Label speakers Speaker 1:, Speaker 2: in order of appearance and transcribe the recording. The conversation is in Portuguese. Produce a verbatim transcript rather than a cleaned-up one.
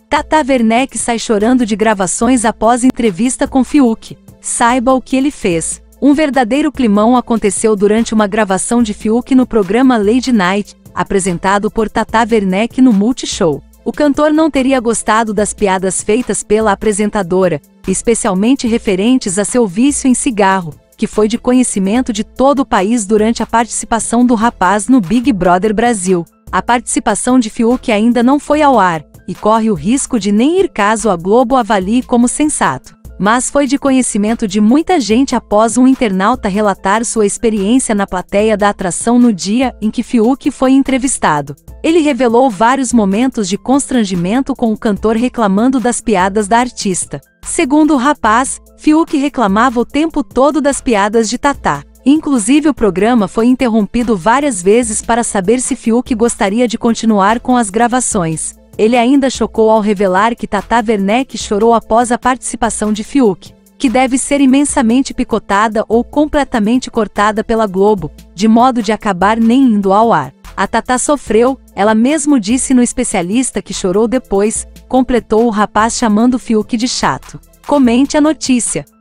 Speaker 1: Tata Werneck sai chorando de gravações após entrevista com Fiuk. Saiba o que ele fez. Um verdadeiro climão aconteceu durante uma gravação de Fiuk no programa Lady Night, apresentado por Tata Werneck no Multishow. O cantor não teria gostado das piadas feitas pela apresentadora, especialmente referentes a seu vício em cigarro, que foi de conhecimento de todo o país durante a participação do rapaz no Big Brother Brasil. A participação de Fiuk ainda não foi ao ar, e corre o risco de nem ir caso a Globo avalie como sensato. Mas foi de conhecimento de muita gente após um internauta relatar sua experiência na plateia da atração no dia em que Fiuk foi entrevistado. Ele revelou vários momentos de constrangimento com o cantor reclamando das piadas da artista. Segundo o rapaz, Fiuk reclamava o tempo todo das piadas de Tata. Inclusive o programa foi interrompido várias vezes para saber se Fiuk gostaria de continuar com as gravações. Ele ainda chocou ao revelar que Tata Werneck chorou após a participação de Fiuk, que deve ser imensamente picotada ou completamente cortada pela Globo, de modo de acabar nem indo ao ar. A Tata sofreu, ela mesmo disse no especialista que chorou depois, completou o rapaz chamando Fiuk de chato. Comente a notícia.